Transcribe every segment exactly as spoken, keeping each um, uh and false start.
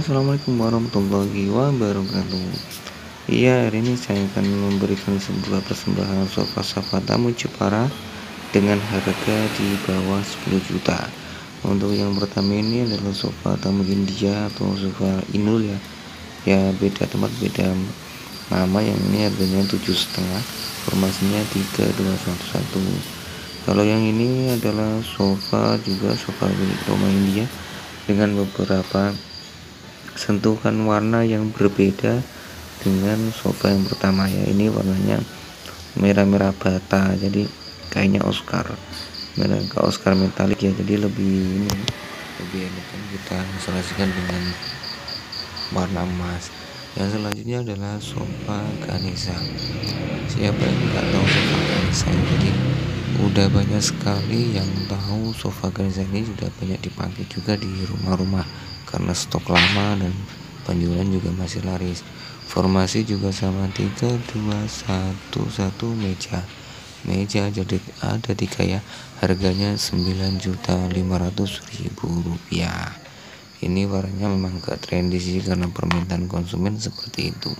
Assalamualaikum warahmatullahi wabarakatuh. Iya, hari ini saya akan memberikan sebuah persembahan sofa-sofa tamu Jepara dengan harga di bawah sepuluh juta. Untuk yang pertama ini adalah sofa tamu India atau sofa Inul ya. Ya beda tempat beda nama, yang ini harganya tujuh setengah, formasinya tiga dua satu satu. Kalau yang ini adalah sofa juga sofa Roma India dengan beberapa sentuhan warna yang berbeda dengan sofa yang pertama ya. Ini warnanya merah-merah bata, jadi kayaknya Oscar merah ke Oscar metalik ya, jadi lebih ini lebih elegan kita selesaikan dengan warna emas. Yang selanjutnya adalah sofa Ganesha. Siapa yang nggak tahu sofa Ganesha? Jadi udah banyak sekali yang tahu sofa Ganesha ini, sudah banyak dipakai juga di rumah-rumah karena stok lama dan penjualan juga masih laris. Formasi juga sama tiga dua satu satu meja. Meja jadi ada tiga ya. Harganya sembilan juta lima ratus ribu rupiah. Ini warnanya memang gak trendy sih karena permintaan konsumen seperti itu.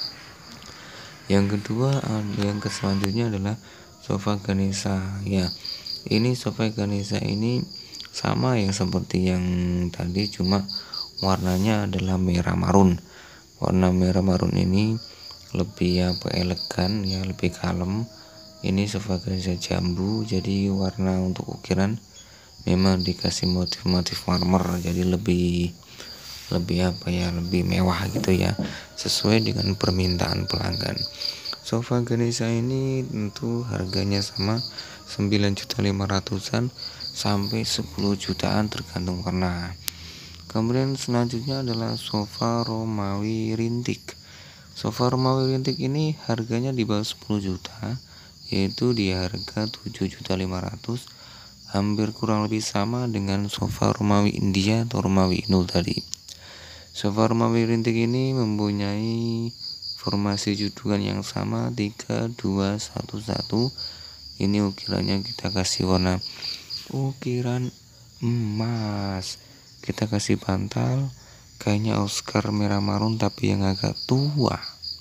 Yang kedua, yang selanjutnya adalah sofa Ganesha ya. Ini sofa Ganesha ini sama yang seperti yang tadi, cuma warnanya adalah merah marun. Warna merah marun ini lebih apa elegan ya, lebih kalem. Ini sofa Ganesha jambu, jadi warna untuk ukiran memang dikasih motif-motif marmer, jadi lebih lebih apa ya, lebih mewah gitu ya, sesuai dengan permintaan pelanggan. Sofa Ganesha ini tentu harganya sama sembilan juta lima ratusan sampai sepuluh jutaan tergantung warna. Kemudian selanjutnya adalah sofa Romawi rintik. Sofa Romawi rintik ini harganya di bawah sepuluh juta, yaitu di harga tujuh juta lima ratus, hampir kurang lebih sama dengan sofa Romawi India atau Romawi Inul tadi. Sofa Romawi rintik ini mempunyai formasi judukan yang sama tiga dua satu satu. Ini ukirannya kita kasih warna ukiran emas. Kita kasih bantal kayaknya Oscar merah marun tapi yang agak tua.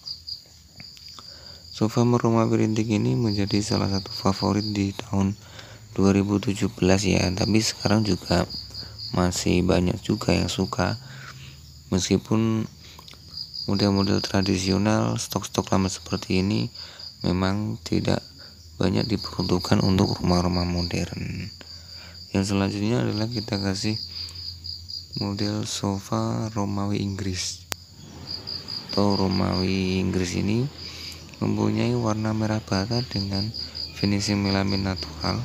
Sofa Romawi rintik ini menjadi salah satu favorit di tahun dua ribu tujuh belas ya, tapi sekarang juga masih banyak juga yang suka, meskipun model-model tradisional stok-stok lama seperti ini memang tidak banyak diperuntukkan untuk rumah-rumah modern. Yang selanjutnya adalah kita kasih model sofa Romawi Inggris atau Romawi Inggris ini mempunyai warna merah bata dengan finishing melamin natural.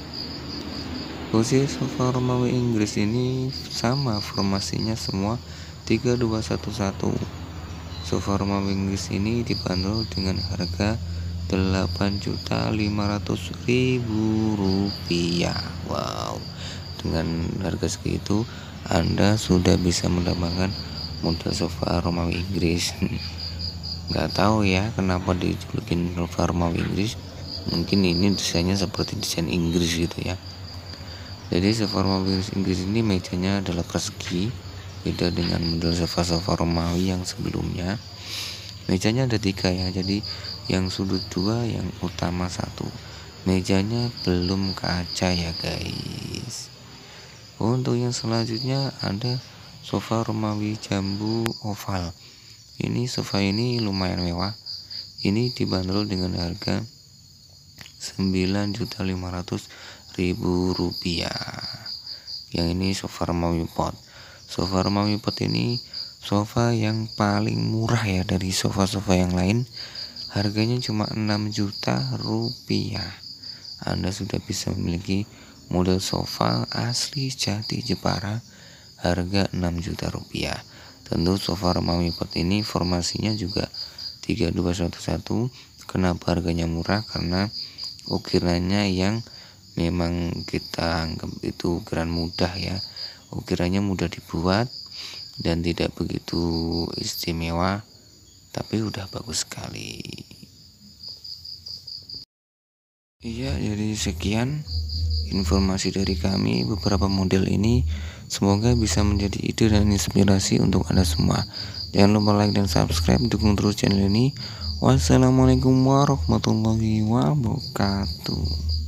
Posisi sofa Romawi Inggris ini sama formasinya semua tiga dua satu satu. Sofa Romawi Inggris ini dibanderol dengan harga delapan juta lima ratus ribu rupiah. Wow, dengan harga segitu Anda sudah bisa mendapatkan model sofa Romawi Inggris. Nggak tahu ya kenapa dijulukin sofa Romawi Inggris, mungkin ini desainnya seperti desain Inggris gitu ya. Jadi sofa Romawi Inggris ini mejanya adalah persegi, beda dengan model sofa-sofa Romawi yang sebelumnya. Mejanya ada tiga ya, jadi yang sudut dua, yang utama satu. Mejanya belum kaca ya guys. Untuk yang selanjutnya ada sofa Romawi jambu oval. Ini sofa ini lumayan mewah. Ini dibanderol dengan harga sembilan juta lima ratus ribu rupiah. Yang ini sofa Romawi pot. Sofa Romawi pot ini sofa yang paling murah ya dari sofa-sofa yang lain. Harganya cuma enam juta rupiah. Anda sudah bisa memiliki model sofa asli jati Jepara harga enam juta rupiah. Tentu sofa Romawi pot ini formasinya juga tiga dua satu satu. Kenapa harganya murah? Karena ukirannya yang memang kita anggap itu ukiran mudah ya. Ukirannya mudah dibuat dan tidak begitu istimewa, tapi udah bagus sekali. Iya, jadi sekian informasi dari kami beberapa model ini. Semoga bisa menjadi ide dan inspirasi untuk Anda semua. Jangan lupa like dan subscribe, dukung terus channel ini. Wassalamualaikum warahmatullahi wabarakatuh.